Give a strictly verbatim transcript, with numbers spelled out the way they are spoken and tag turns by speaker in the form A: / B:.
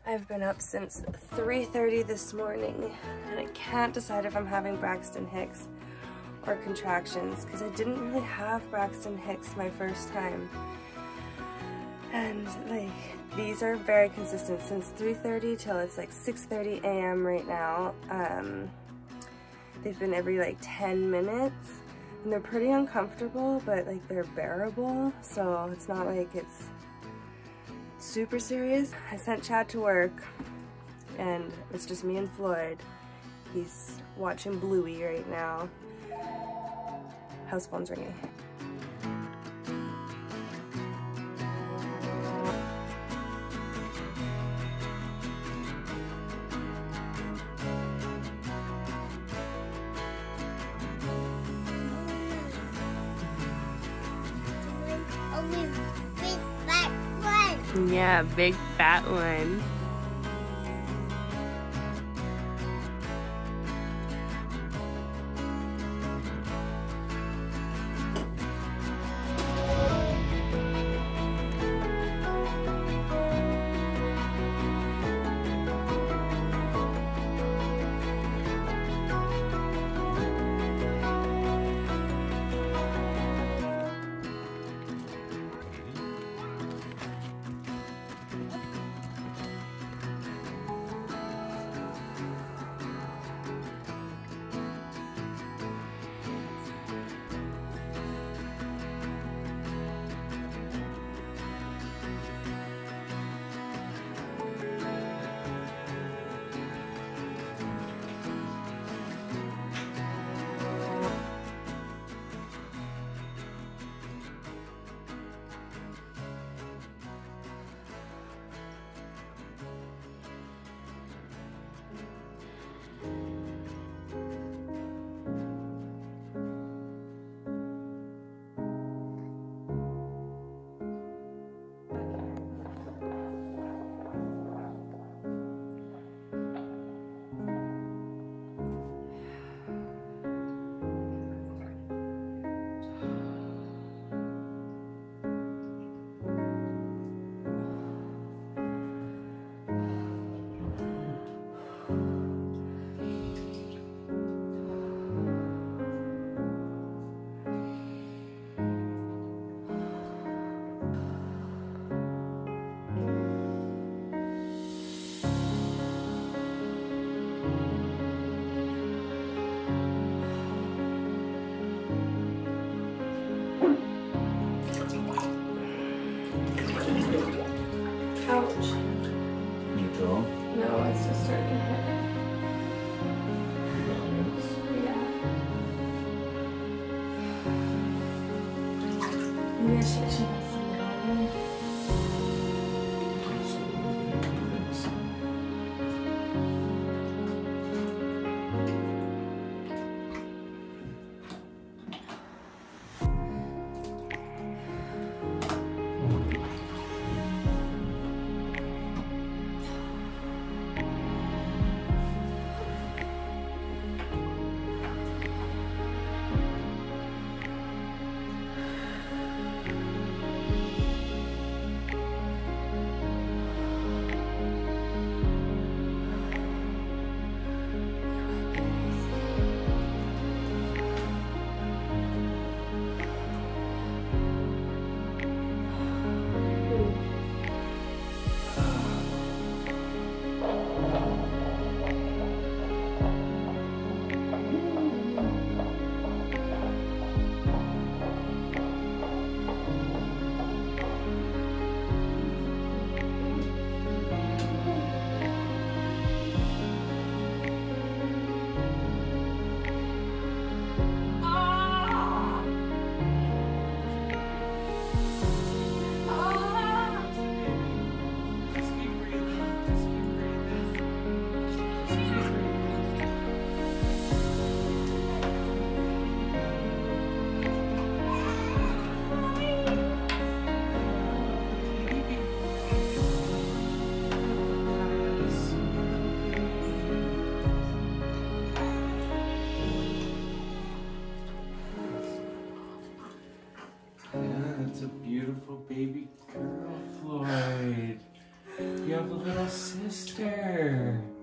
A: I've been up since three thirty this morning and I can't decide if I'm having Braxton Hicks or contractions because I didn't really have Braxton Hicks my first time. And like, these are very consistent since three thirty till it's like six thirty a m right now. Um, they've been every like ten minutes and they're pretty uncomfortable, but like they're bearable. So it's not like it's super serious. I sent Chad to work and it's just me and Floyd. He's watching Bluey right now. House phone's ringing. Yeah, big fat one. Ouch.
B: Neutral?
A: No, it's just starting to hit. Yeah. Maybe I should check some water.
B: That's a beautiful baby girl, Floyd. You have a little sister.